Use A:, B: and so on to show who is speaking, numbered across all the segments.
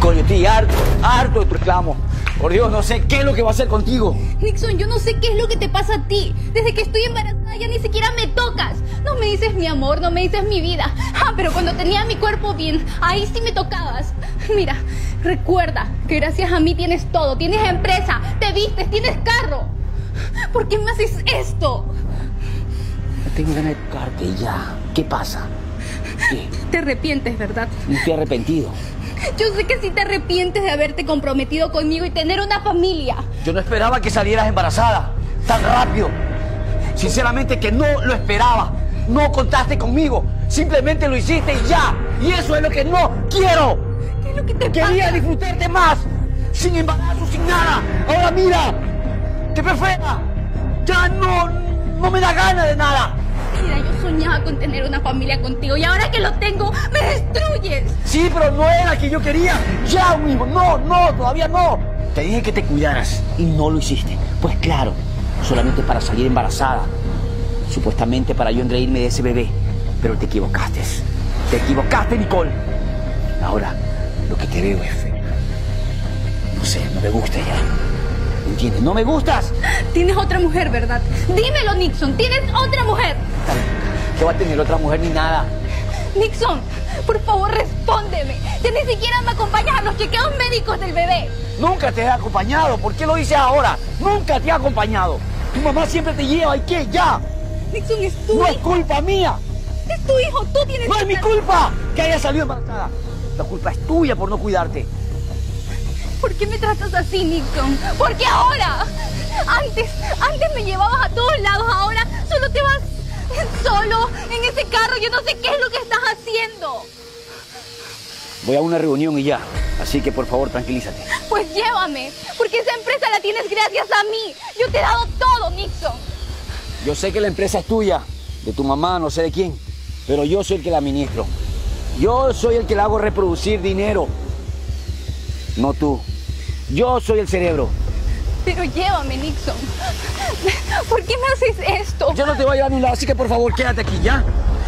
A: Nicole, yo estoy harto de tu reclamo. Por Dios, no sé qué es lo que va a hacer contigo.
B: Nixon, yo no sé qué es lo que te pasa a ti. Desde que estoy embarazada ya ni siquiera me tocas. No me dices mi amor, no me dices mi vida. Pero cuando tenía mi cuerpo bien, ahí sí me tocabas. Mira, recuerda que gracias a mí tienes todo. Tienes empresa, te vistes, tienes carro. ¿Por qué me haces esto?
A: Tengo ganas de tocarte ya. ¿Qué pasa? ¿Qué?
B: Te arrepientes, ¿verdad?
A: No estoy arrepentido.
B: Yo sé que sí te arrepientes de haberte comprometido conmigo y tener una familia.
A: Yo no esperaba que salieras embarazada tan rápido. Sinceramente que no lo esperaba. No contaste conmigo. Simplemente lo hiciste y ya. Y eso es lo que no quiero.
B: ¿Qué es lo que te pasa?
A: Quería disfrutarte más. Sin embarazo, sin nada. Ahora mira. Te veo fea. Ya no me da ganas de nada.
B: Mira, yo soñaba con tener una familia contigo y ahora que lo tengo, me destruyes.
A: Sí, pero no era que yo quería. Ya, un hijo. No, todavía no. Te dije que te cuidaras y no lo hiciste. Pues claro, solamente para salir embarazada. Supuestamente para yo engreírme de ese bebé. Pero te equivocaste. Te equivocaste, Nicole. Ahora, lo que te veo es feo. No sé, no me gusta ya. ¿Me entiendes? ¡No me gustas!
B: Tienes otra mujer, ¿verdad? Dímelo, Nixon. ¿Tienes otra mujer?
A: ¿Qué va a tener otra mujer ni nada?
B: Nixon, por favor, respóndeme. Ya ni siquiera me acompañas a los chequeos médicos del bebé.
A: Nunca te he acompañado. ¿Por qué lo dices ahora? Nunca te he acompañado. Tu mamá siempre te lleva. ¿Y qué? ¡Ya!
B: Nixon, es tu
A: No es
B: hijo.
A: culpa mía.
B: Es tu hijo. Tú tienes
A: No
B: que
A: es mi
B: estar-
A: culpa que haya salido embarazada. La culpa es tuya por no cuidarte.
B: ¿Por qué me tratas así, Nixon? ¿Por qué ahora? Antes me llevabas a todos lados. Ahora solo te vas solo en ese carro. Yo no sé qué es lo que estás haciendo.
A: Voy a una reunión y ya. Así que por favor, tranquilízate.
B: Pues llévame, porque esa empresa la tienes gracias a mí. Yo te he dado todo, Nixon.
A: Yo sé que la empresa es tuya, de tu mamá, no sé de quién, pero yo soy el que la administro. Yo soy el que la hago reproducir dinero. No tú. Yo soy el cerebro.
B: Pero llévame, Nixon. ¿Por qué me haces esto?
A: Yo no te voy a llevar a ningún lado, así que por favor, quédate aquí, ¿ya?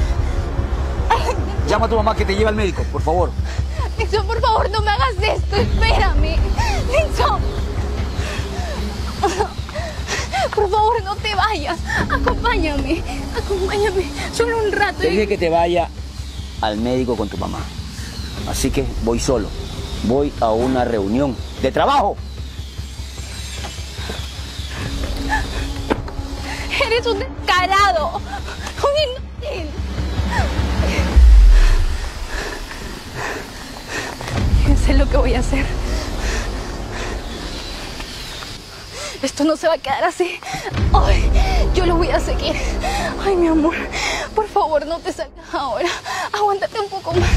A: Llama a tu mamá que te lleve al médico, por favor.
B: Nixon, por favor, no me hagas esto. Espérame. Nixon. Por favor, no te vayas. Acompáñame. Solo un rato.
A: Te dije que te vaya al médico con tu mamá. Así que voy solo. Voy a una reunión de trabajo.
B: Eres un descarado. Un inútil. Yo sé lo que voy a hacer. Esto no se va a quedar así. Ay, yo lo voy a seguir. Ay, mi amor, por favor, no te salgas ahora. Aguántate un poco más.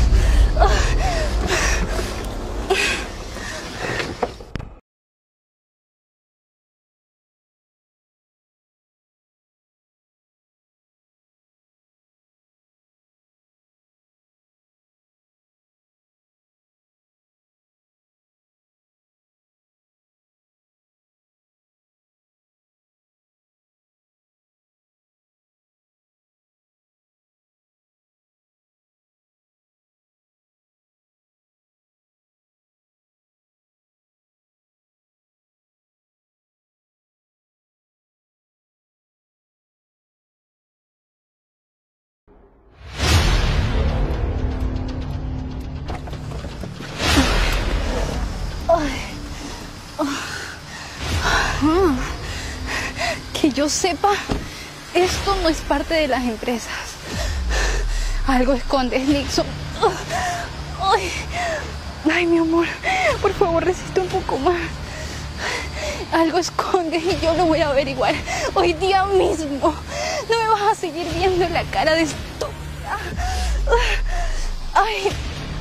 B: Que yo sepa, esto no es parte de las empresas. Algo escondes, Nixon. Ay, mi amor, por favor, resiste un poco más. Algo escondes y yo lo voy a averiguar hoy día mismo. No me vas a seguir viendo la cara de estúpida. Ay.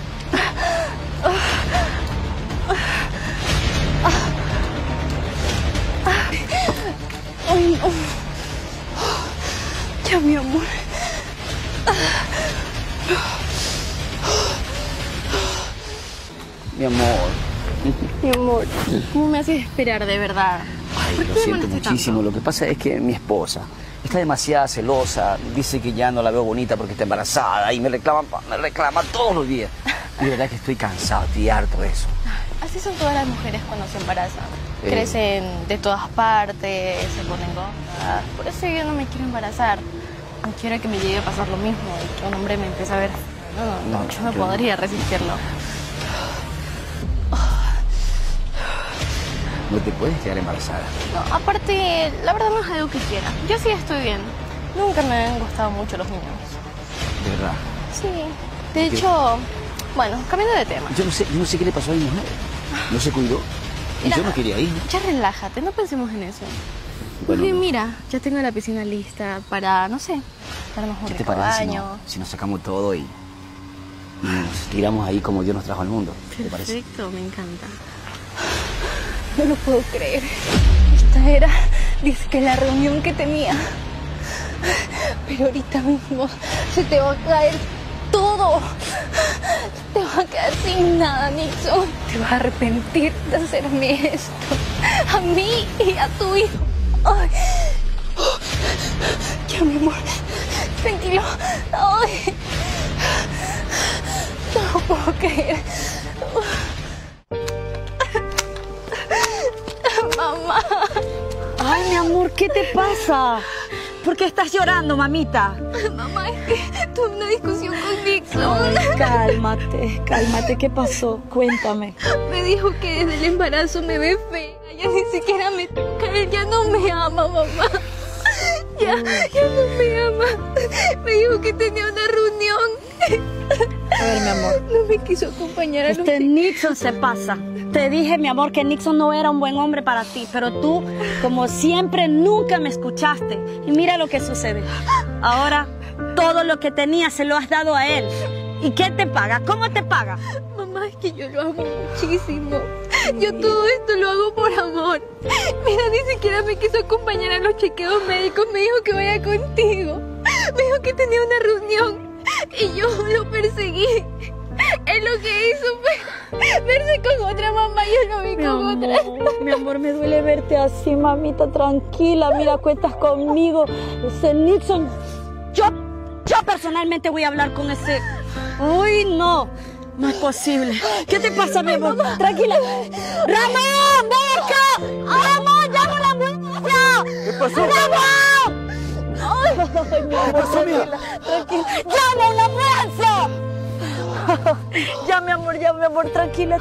B: Ay, no. Ya, mi amor.
A: Mi amor.
B: Mi amor, ¿cómo me haces esperar de verdad?
A: Ay,
B: ¿Por
A: lo
B: qué
A: siento
B: demoraste
A: muchísimo.
B: tanto?
A: Lo que pasa es que mi esposa está demasiado celosa. Dice que ya no la veo bonita porque está embarazada y me reclama todos los días. De verdad que estoy cansado, estoy harto de eso.
B: Así son todas las mujeres cuando se embarazan. Crecen de todas partes, se ponen gordas. Por eso yo no me quiero embarazar. No quiero que me llegue a pasar lo mismo y que un hombre me empiece a ver. No, yo no podría resistirlo.
A: No te puedes quedar embarazada.
B: No, aparte, la verdad no es algo que quiera. Yo sí estoy bien. Nunca me han gustado mucho los niños.
A: ¿De verdad?
B: Sí. De hecho, bueno, cambiando de tema.
A: Yo no sé qué le pasó a mi mujer. No se cuidó. Y yo no quería ir.
B: Ya relájate, no pensemos en eso.
A: Bueno,
B: Porque mira, ya tengo la piscina lista para, no sé, darnos un rico baño.
A: Si nos sacamos todo y nos tiramos ahí como Dios nos trajo al mundo? ¿Te parece?
B: Perfecto, me encanta. No lo puedo creer. Esta era, dice que la reunión que tenía. Pero ahorita mismo se te va a caer todo. Te vas a quedar sin nada, Nixon. Te vas a arrepentir de hacerme esto. A mí y a tu hijo. Ay. Ya, mi amor. Tranquilo. Ay. No lo puedo creer. Mamá.
C: Ay, mi amor, ¿qué te pasa? ¿Por qué estás llorando, mamita?
B: Mamá, es que tuve una discusión con Nixon.
C: Ay, cálmate, ¿qué pasó? Cuéntame.
B: Me dijo que desde el embarazo me ve fea. Ya ni siquiera me toca. Él ya no me ama, mamá. Ya no me ama. Me dijo que tenía una reunión.
C: A ver, mi amor.
B: No me quiso acompañar a los chicos.
C: Nixon se pasa. Te dije, mi amor, que Nixon no era un buen hombre para ti, pero tú, como siempre, nunca me escuchaste. Y mira lo que sucede. Ahora, todo lo que tenías se lo has dado a él. ¿Y qué te paga? ¿Cómo te paga?
B: Mamá, es que yo lo amo muchísimo. Yo todo esto lo hago por amor. Mira, ni siquiera me quiso acompañar a los chequeos médicos. Me dijo que vaya contigo. Me dijo que tenía una reunión. Y yo lo perseguí. Él lo que hizo fue verse con otra mamá y yo lo vi con otra.
C: Mi amor, me duele verte así, mamita, tranquila. Mira, cuentas conmigo. Ese Nixon, yo personalmente voy a hablar con ese... Uy, no es posible. ¿Qué te pasa, mi amor? Tranquila. ¡Ramón, ven acá! ¡Ramón, llama a la ambulancia!
D: ¿Qué pasó?
C: ¡Ramón! Ay, mi amor,
D: ¿Qué pasó, mija?
C: tranquila. ¡Llama a la ambulancia! Ya, mi amor, tranquila,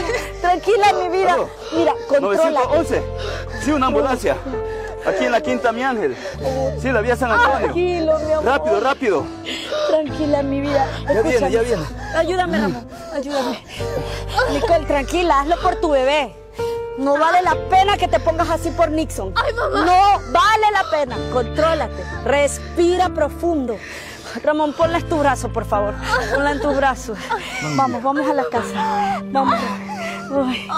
C: mi vida.
D: ¿Aló?
C: Mira, controla.
D: 911. Sí, una ambulancia. Aquí en la Quinta Mi Ángel. Sí, la vía San Antonio.
C: Tranquilo, mi amor.
D: Rápido.
C: Tranquila, mi vida.
D: Ya viene.
C: Ayúdame, Ramón, ayúdame. Nicole, tranquila, hazlo por tu bebé. No vale la pena que te pongas así por Nixon.
B: Ay, mamá.
C: No vale la pena. Contrólate. Respira profundo. Ramón, ponla en tu brazo, por favor. Ponla en tu brazo. Vamos a la casa. Vamos. Uy.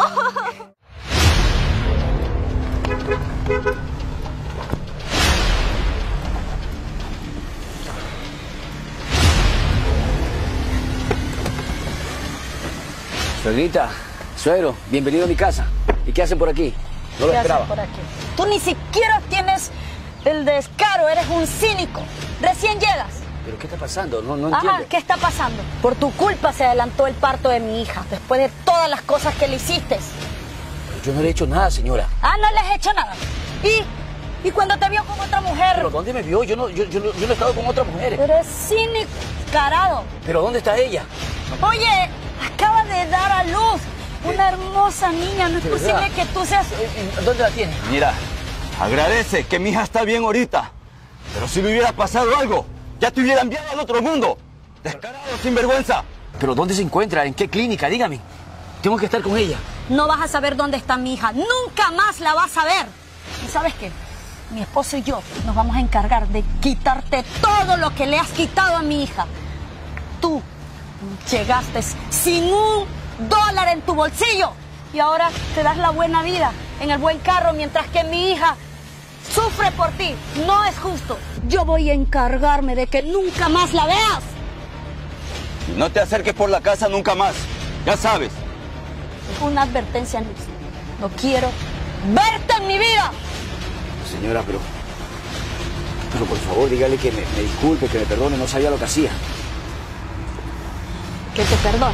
A: Suegrita, suegro, bienvenido a mi casa. ¿Y qué hacen por aquí? No lo
C: ¿Qué haces
A: esperaba.
C: por aquí? Tú ni siquiera tienes el descaro, eres un cínico. Recién llegas.
A: ¿Pero qué está pasando? No
C: Ajá,
A: entiendo.
C: ¿qué está pasando? Por tu culpa se adelantó el parto de mi hija, después de todas las cosas que le hiciste.
A: Pero yo no le he hecho nada, señora.
C: Ah, no le has hecho nada. ¿Y cuando te vio con otra mujer?
A: ¿Pero dónde me vio? Yo no he estado con otra mujer.
C: Eres cínico, carado.
A: ¿Pero dónde está ella?
C: Oye, acaba de dar a luz una hermosa niña. No es
A: ¿De
C: posible
A: verdad?
C: que tú seas...
A: ¿Dónde la tiene?
D: Mira, agradece que mi hija está bien ahorita. Pero si le hubiera pasado algo, ya te hubiera enviado al otro mundo. Descarado, sinvergüenza.
A: ¿Pero dónde se encuentra? ¿En qué clínica? Dígame. Tengo que estar con ella.
C: No vas a saber dónde está mi hija. Nunca más la vas a ver. ¿Y sabes qué? Mi esposo y yo nos vamos a encargar de quitarte todo lo que le has quitado a mi hija. Tú llegaste sin $1 en tu bolsillo y ahora te das la buena vida en el buen carro mientras que mi hija sufre por ti. No es justo. Yo voy a encargarme de que nunca más la veas.
D: No te acerques por la casa nunca más. Ya sabes.
C: Una advertencia, Nixon. No quiero verte en mi vida.
A: Señora, pero por favor, dígale que me disculpe, que me perdone, no sabía lo que hacía.
C: Que te perdone.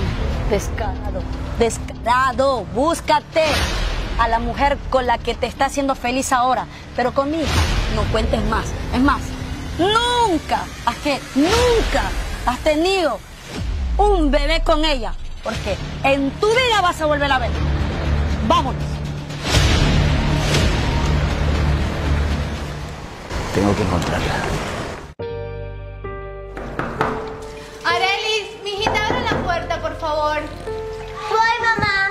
C: Descarado, descarado. Búscate a la mujer con la que te está haciendo feliz ahora. Pero con mi hija no cuentes más. Es más, nunca has tenido un bebé con ella. Porque en tu vida vas a volver a ver. Vámonos.
A: Tengo que encontrarla.
B: Arelis, mijita, abre la puerta, por favor.
E: Voy, mamá.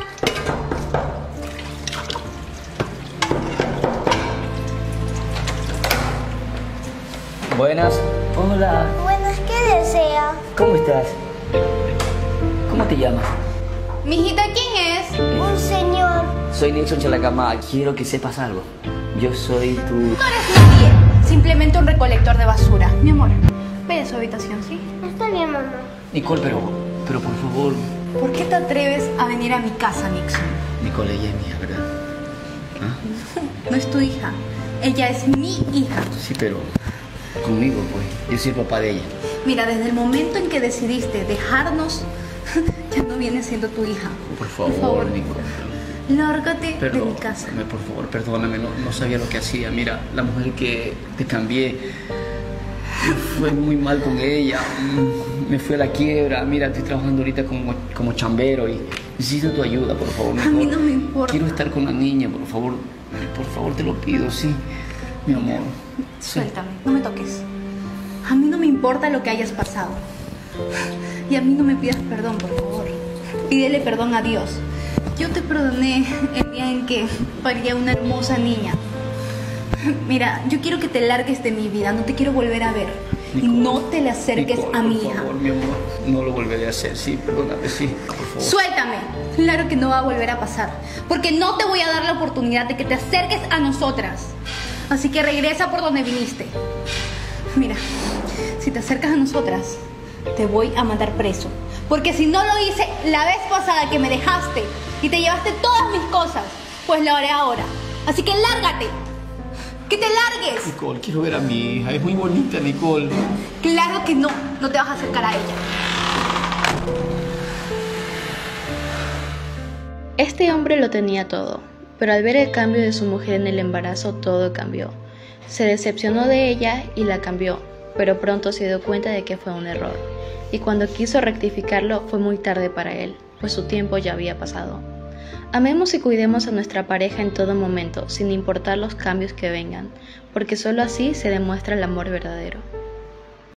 A: Buenas. Hola.
E: Buenas, ¿qué desea?
A: ¿Cómo estás? ¿Cómo te llamas?
B: Mijita, ¿quién es?
E: Un señor.
A: Soy Nixon Chalacama. Quiero que sepas algo. Yo soy tu...
B: No eres nadie, simplemente un recolector de basura. Mi amor, ve a su habitación, ¿sí?
E: Está bien, mamá.
A: Nicole, pero por favor...
B: ¿Por qué te atreves a venir a mi casa, Nixon?
A: Nicole, ella es mía, ¿verdad?
B: No es tu hija, ella es mi hija.
A: Sí, pero conmigo, pues. Yo soy el papá de ella.
B: Mira, desde el momento en que decidiste dejarnos, ya no viene siendo tu hija.
A: Por favor, Nicole.
B: Lárgate de mi casa.
A: Por favor, perdóname, no sabía lo que hacía. Mira, la mujer que te cambié, fue muy mal con ella. Me fui a la quiebra. Mira, estoy trabajando ahorita como chambero y necesito tu ayuda, por favor, Nicole.
B: A mí no me importa.
A: Quiero estar con la niña, por favor. Por favor, te lo pido, sí. Mi amor.
B: Suéltame, no me toques. A mí no me importa lo que hayas pasado. Y a mí no me pidas perdón, por favor. Pídele perdón a Dios. Yo te perdoné el día en que parí a una hermosa niña. Mira, yo quiero que te largues de mi vida, no te quiero volver a ver.
A: Nicole,
B: y no te le acerques
A: Nicole,
B: a mi
A: por
B: hija.
A: favor, mi amor, no lo volveré a hacer, sí, perdóname, sí, por favor.
B: Suéltame. Claro que no va a volver a pasar, porque no te voy a dar la oportunidad de que te acerques a nosotras. Así que regresa por donde viniste. Mira, si te acercas a nosotras, te voy a mandar preso. Porque si no lo hice la vez pasada que me dejaste y te llevaste todas mis cosas, pues lo haré ahora. Así que lárgate. ¡Que te largues!
A: Nicole, quiero ver a mi hija, es muy bonita, Nicole.
B: Claro que no, no te vas a acercar a ella.
F: Este hombre lo tenía todo, pero al ver el cambio de su mujer en el embarazo, todo cambió. Se decepcionó de ella y la cambió, pero pronto se dio cuenta de que fue un error. Y cuando quiso rectificarlo, fue muy tarde para él, pues su tiempo ya había pasado. Amemos y cuidemos a nuestra pareja en todo momento, sin importar los cambios que vengan, porque solo así se demuestra el amor verdadero.